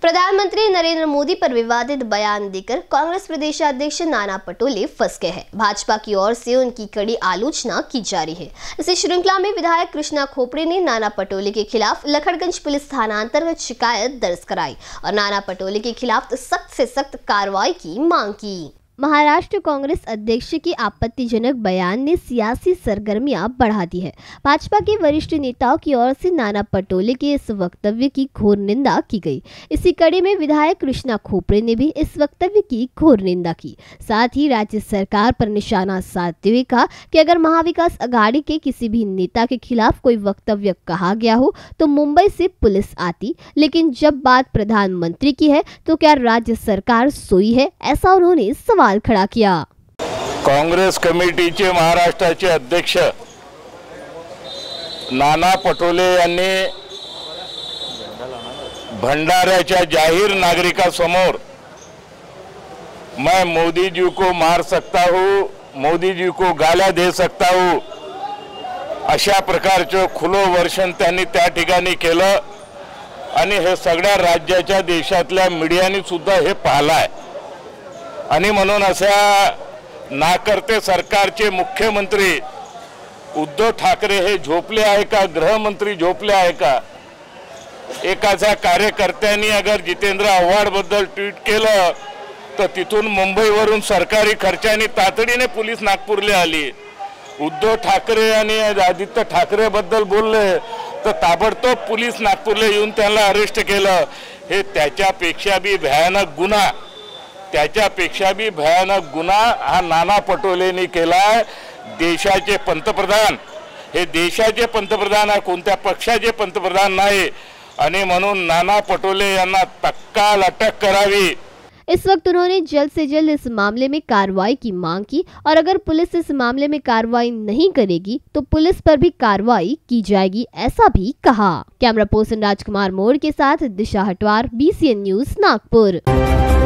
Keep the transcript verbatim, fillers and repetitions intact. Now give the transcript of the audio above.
प्रधानमंत्री नरेंद्र मोदी पर विवादित बयान देकर कांग्रेस प्रदेशाध्यक्ष नाना पटोले फंस गए हैं। भाजपा की ओर से उनकी कड़ी आलोचना की जा रही है। इसी श्रृंखला में विधायक कृष्णा खोपड़े ने नाना पटोले के खिलाफ लखड़गंज पुलिस थाना अंतर्गत शिकायत दर्ज कराई और नाना पटोले के खिलाफ सख्त से सख्त कार्रवाई की मांग की। महाराष्ट्र कांग्रेस अध्यक्ष के आपत्तिजनक बयान ने सियासी सरगर्मियां बढ़ा दी है। भाजपा के वरिष्ठ नेताओं की ओर से नाना पटोले के इस वक्तव्य की घोर निंदा की गई। इसी कड़ी में विधायक कृष्णा खोपड़े ने भी इस वक्तव्य की घोर निंदा की। साथ ही राज्य सरकार पर निशाना साधते हुए कहा कि अगर महाविकास अघाड़ी के किसी भी नेता के खिलाफ कोई वक्तव्य कहा गया हो तो मुंबई से पुलिस आती, लेकिन जब बात प्रधानमंत्री की है तो क्या राज्य सरकार सोई है, ऐसा उन्होंने सवाल खड़ा किया। काँग्रेस कमिटीचे महाराष्ट्राचे अध्यक्ष नाना पटोले यांनी भंडाऱ्याच्या जाहीर नागरिकांसमोर मैं मोदी जी को मार सकता हूँ, मोदी जी को गाल्या दे सकता हूँ, अशा प्रकारचे खुलं वर्षण त्यांनी त्या ठिकाणी केलं आणि हे सगळ्या राज्याच्या देशातल्या मीडियानी सुद्धा हे पाहलाय। आणि म्हणून अशा नाकर्ते सरकारचे मुख्यमंत्री उद्धव ठाकरे हे झोपले आहे का, गृहमंत्री झोपले आहे का? एकाचा कार्यकर्त्यांनी अगर जितेंद्र आव्हाड बद्दल ट्वीट केलं तर तिथून मुंबईवरून सरकारी खर्चाने तातडीने पोलीस नागपूरला आली। उद्धव ठाकरे आणि आदित्य ठाकरे बद्दल बोलले तर ताबडतोब पोलीस नागपूरला येऊन त्यांना अरेस्ट केलं। हे त्याच्यापेक्षा भी भयानक गुन्हा त्याच्यापेक्षा भी भयानक गुन्हा हा नाना पटोलेंनी केलाय। देशाचे पंतप्रधान हे देशाचे पंतप्रधान आहे, कोणत्या पक्षाचे पंतप्रधान नाही आणि म्हणून नाना पटोले यांना तत्काल अटक करावी। इस वक्त उन्होंने जल्द से जल्द इस मामले में कार्रवाई की मांग की और अगर पुलिस इस मामले में कार्रवाई नहीं करेगी तो पुलिस पर भी कार्रवाई की जाएगी, ऐसा भी कहा। कैमरा पर्सन राजकुमार मोड़ के साथ Disha Hatwar, B C N news Nagpur.